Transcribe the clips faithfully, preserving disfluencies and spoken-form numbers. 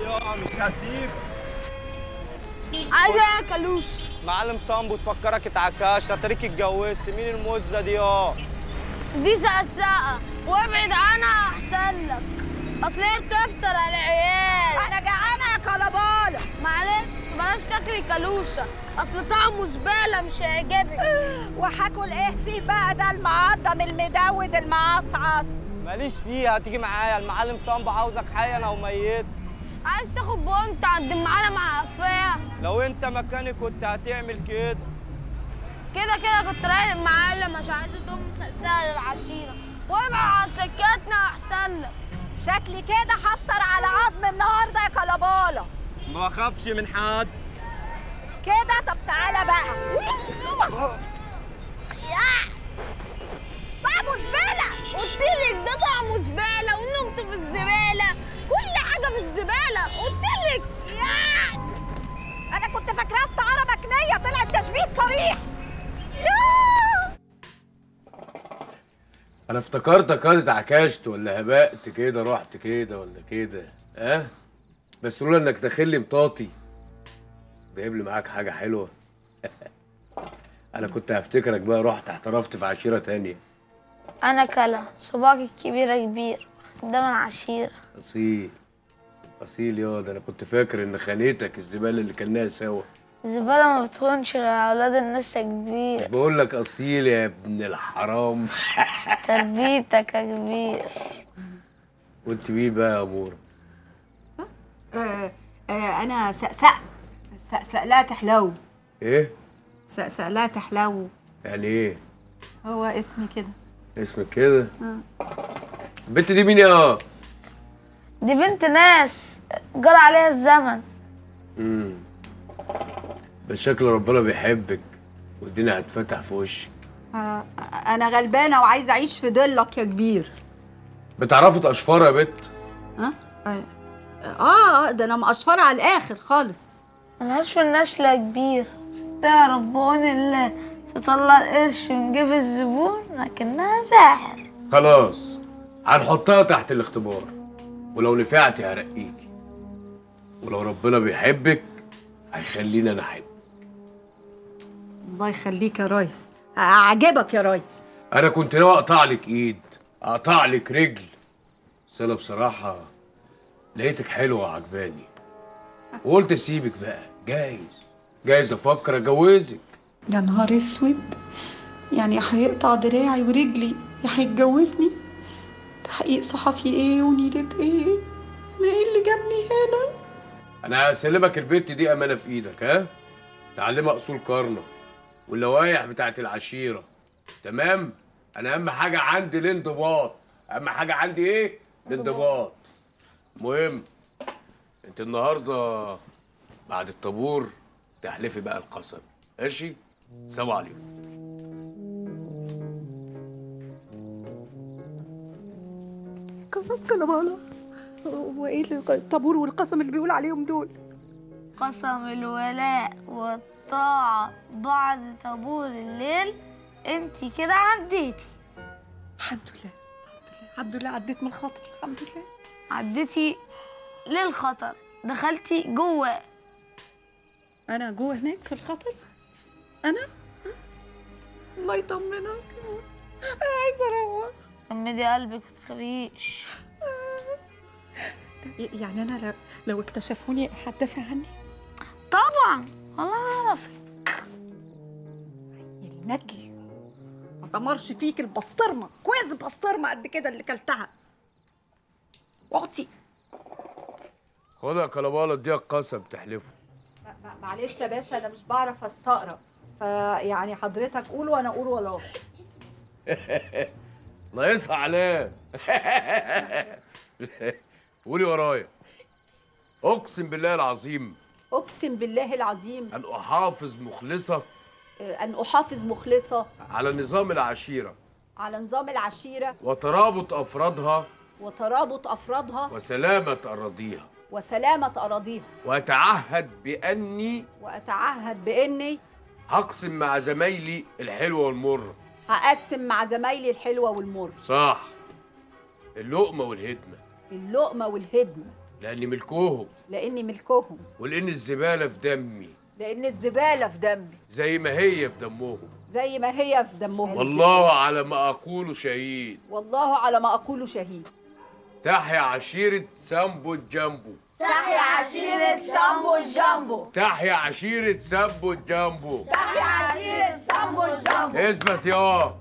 يا مش هسيب. عايزه ايه يا كلوش؟ معلم صامبو تفكرك اتعكاش اتريك اتجوزت. مين المزه دي يا؟ دي سقسقه وابعد عنها احسن لك، اصل هي بتفطر على العيال. انا جعانه يا كلباله. معلش بلاش تاكلي كلوشه، اصل طعمه زباله مش هيعجبك. وهاكل ايه فيه بقى ده المعضم المدود المعصعص؟ ماليش فيها، هتيجي معايا. المعلم صامبو عاوزك حيا او ميت. عايز تاخد بونت عند معانا مع قفاها؟ لو انت مكاني كنت هتعمل كده. كده كده كنت رايح المعلم عشان عايزه تقوم مسقسقه للعشيره، وابعد عن سكتنا احسن لك. شكلي كده هفطر على عظم النهارده يا كلباله. ما بخافش من حد كده. طب تعالى بقى. طعمه زباله. قلتلك ده طعمه زباله ونمت في الزباله، كل حاجه في الزباله قلتلك. يا انا كنت فاكراها استعاره مكنيه، طلعت تشبيه صريح. يا انا افتكرتك قاعد اتعكشت ولا هبقت كده، رحت كده ولا كده. ها أه؟ بس لولا انك داخل لي مطاطي جايب لي معاك حاجه حلوه. انا كنت هفتكرك بقى رحت احترفت في عشيره تانية. انا كلا صباعك الكبيره كبير ده من عشيره. اصيل اصيل يا ده. انا كنت فاكر ان خانتك الزباله اللي كلناها سوا. الزباله ما بتخونش غير اولاد الناس يا كبير. مش بقول لك اصيل يا ابن الحرام. تربيتك يا كبير. وانت مين بقى يا اموره؟ آه آه انا سقسق سقسق لا تحلو. ايه سقسق لا تحلو؟ يعني ايه؟ هو اسمي كده. اسمك كده؟ اه. البنت دي مين يا؟ دي بنت ناس جرى عليها الزمن. امم بس شكل ربنا بيحبك والدنيا هتفتح في وشك. آه انا غلبانه وعايزه اعيش في ضلك يا كبير. بتعرفي تقشفري يا بت؟ ها؟ اه اه ده انا مقشفره على الاخر خالص. ملهاش في النشلة يا كبير، ستها ربون الله تطلع القرش من جيب الزبون لكنها ساحر. خلاص هنحطها تحت الاختبار، ولو نفعتي هرقيكي، ولو ربنا بيحبك هيخليني انا احبك. الله يخليك يا ريس، اعجبك يا ريس. انا كنت ناوي اقطع لك ايد اقطع لك رجل، بس انا بصراحه لقيتك حلوه وعجباني وقلت اسيبك بقى. جايز جايز افكر اتجوزك. يا نهار اسود، يعني هيقطع دراعي ورجلي يا هيتجوزني؟ تحقيق صحفي ايه ونيلة ايه؟ انا ايه اللي جابني هنا؟ انا هسلمك البت دي امانه في ايدك، ها؟ تعلمها اصول قرنه واللوايح بتاعت العشيره، تمام؟ انا اهم حاجه عندي الانضباط. اهم حاجه عندي ايه؟ الانضباط. مهم انت النهارده بعد الطابور تحلفي بقى القسم، ماشي؟ سلام عليكم. كلباله، هو ايه الطابور والقسم اللي بيقول عليهم دول؟ قسم الولاء والطاعة بعد طابور الليل. انتي كده عديتي. الحمد لله الحمد لله الحمد لله، عديت من الخطر الحمد لله. عديتي للخطر، دخلتي جوه. انا جوه هناك في الخطر؟ انا؟ الله يطمنك، انا عايزه اروح. جمدي قلبك متخافيش. يعني انا لو, لو اكتشفوني هتدافع عني؟ طبعا والله اعرفك. الندل ما دمرش فيك البسطرمه، كويس بسطرمه قد كده اللي كلتها. اختي خدها يا كلباله اديها القسم تحلفه. معلش يا باشا انا مش بعرف استقرا، فيعني حضرتك قول وانا اقول وراه. ناقصها علام. قولي ورايا. اقسم بالله العظيم اقسم بالله العظيم ان احافظ مخلصه ان احافظ مخلصه على نظام العشيره على نظام العشيره وترابط افرادها وترابط افرادها وسلامه اراضيها وسلامه اراضيها، واتعهد باني واتعهد باني هقسم مع زمايلي الحلوه والمره. هقسم مع زمايلي الحلوه والمر. صح، اللقمه والهدمه. اللقمه والهدمه. لاني ملكوهم. لاني ملكهم. ولان الزباله في دمي. لان الزباله في دمي. زي ما هي في دمهم. زي ما هي في دمهم. والله على ما اقول شهيد. والله على ما اقول شهيد. تحيا عشيره سامبو الجامبو. تحيا عشيره سامبو الجامبو. تحيا عشيره سامبو الجامبو. تحيا عشيره سامبو الجامبو. اثبت يا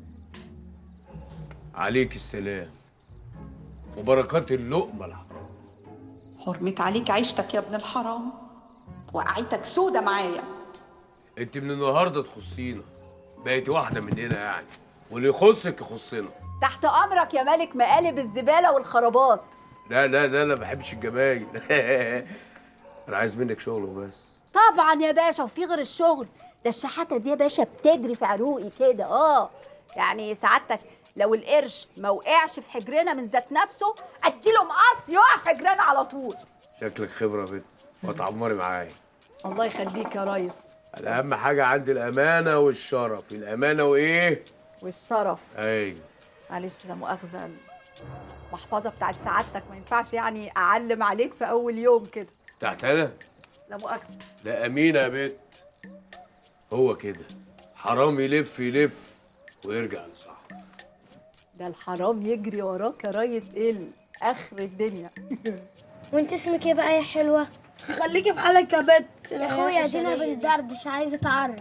عليك السلام وبركات اللقمه الحرام. حرمت عليك عيشتك يا ابن الحرام، وقعتك سودة معايا. انت من النهارده تخصينا، بقيتي واحده مننا يعني، واللي يخصك يخصنا. تحت امرك يا ملك مقالب الزباله والخرابات. لا لا لا انا ما بحبش الجمايل. انا عايز منك شغل وبس. طبعا يا باشا، وفي غير الشغل ده الشحاته دي يا باشا بتجري في عروقي كده. اه يعني سعادتك لو القرش ما وقعش في حجرنا من ذات نفسه اديله مقص يقع في حجرنا على طول. شكلك خبره يا بنت وتعمري معايا. الله يخليك يا ريس. انا اهم حاجه عندي الامانه والشرف. الامانه وايه؟ والشرف. ايوه. معلش لا مؤاخذه، المحفظه بتاعت سعادتك ما ينفعش يعني اعلم عليك في اول يوم كده. تحت انا؟ لا مؤاخذه. لا امينه يا بنت. هو كده حرام يلف يلف ويرجع لصاحبه. ده الحرام يجري وراك يا ريس ايه اخر الدنيا. وانت اسمك ايه بقى يا حلوه؟ خليكي في حالك يا بت. يا اخويا دينا بندردش، عايزه اتعرف.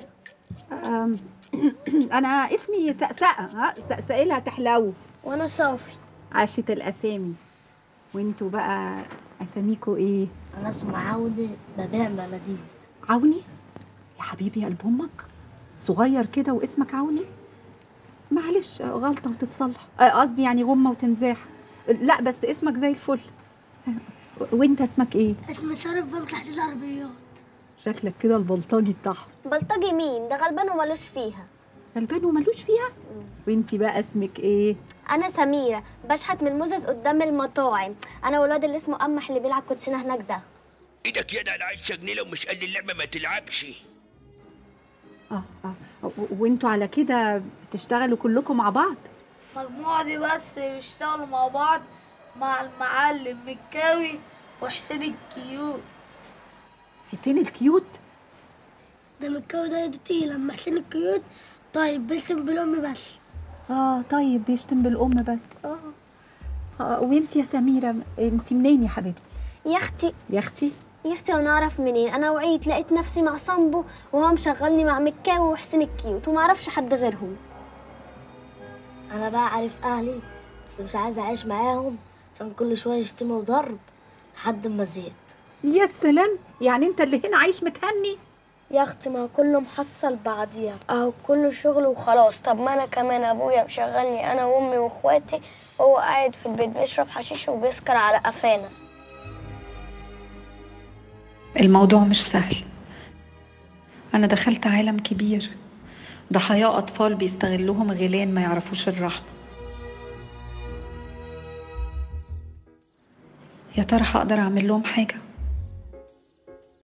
انا اسمي سقسقه. ها سقسقلها تحلو. وانا صافي. عاشت الاسامي. وانتوا بقى اساميكوا ايه؟ انا اسمي عوني ببيع مناديل. عوني؟ يا حبيبي يا قلب امك، صغير كده واسمك عوني؟ معلش غلطه وتتصلح، قصدي يعني غمه وتنزاح. لا بس اسمك زي الفل. وانت اسمك ايه؟ اسمي شرف بنك تحديد عربيات. شكلك كده البلطجي بتاعهم. بلطجي مين؟ ده غلبان ومالوش فيها. غلبان ومالوش فيها؟ وانتي بقى اسمك ايه؟ انا سميره، بشحت من المزز قدام المطاعم. انا والواد اللي اسمه قمح اللي بيلعب كوتشينه هناك ده. ايدك يدا على عشرة جنيه، لو مش قد اللعبه ما تلعبش. اه اه وانتوا على كده بتشتغلوا كلكم مع بعض؟ المجموعة دي بس بيشتغلوا مع بعض مع المعلم مكاوي وحسين الكيوت. حسين الكيوت؟ ده مكاوي ده يدتي لما حسين الكيوت طيب بيشتم بالام بس. اه طيب بيشتم بالام بس. اه, آه وانتي يا سميره انتي منين يا حبيبتي؟ يا اختي. يا اختي؟ يا اختي وانا اعرف منين؟ انا وقيت لقيت نفسي مع صنبو وهو مشغلني مع مكاوي وحسين الكيوت وما اعرفش حد غيرهم. انا بقى عارف اهلي بس مش عايزه اعيش معاهم عشان كل شويه شتيمه وضرب لحد ما زهقت. يا سلام، يعني انت اللي هنا عايش متهني؟ يا اختي ما كله محصل بعضيها اهو، كله شغل وخلاص. طب ما انا كمان ابويا مشغلني انا وامي واخواتي وهو قاعد في البيت بيشرب حشيش وبيسكر على قفانا. الموضوع مش سهل. أنا دخلت عالم كبير ضحايا أطفال بيستغلوهم غيلان ما يعرفوش الرحمة. يا ترى هقدر أعمل لهم حاجة؟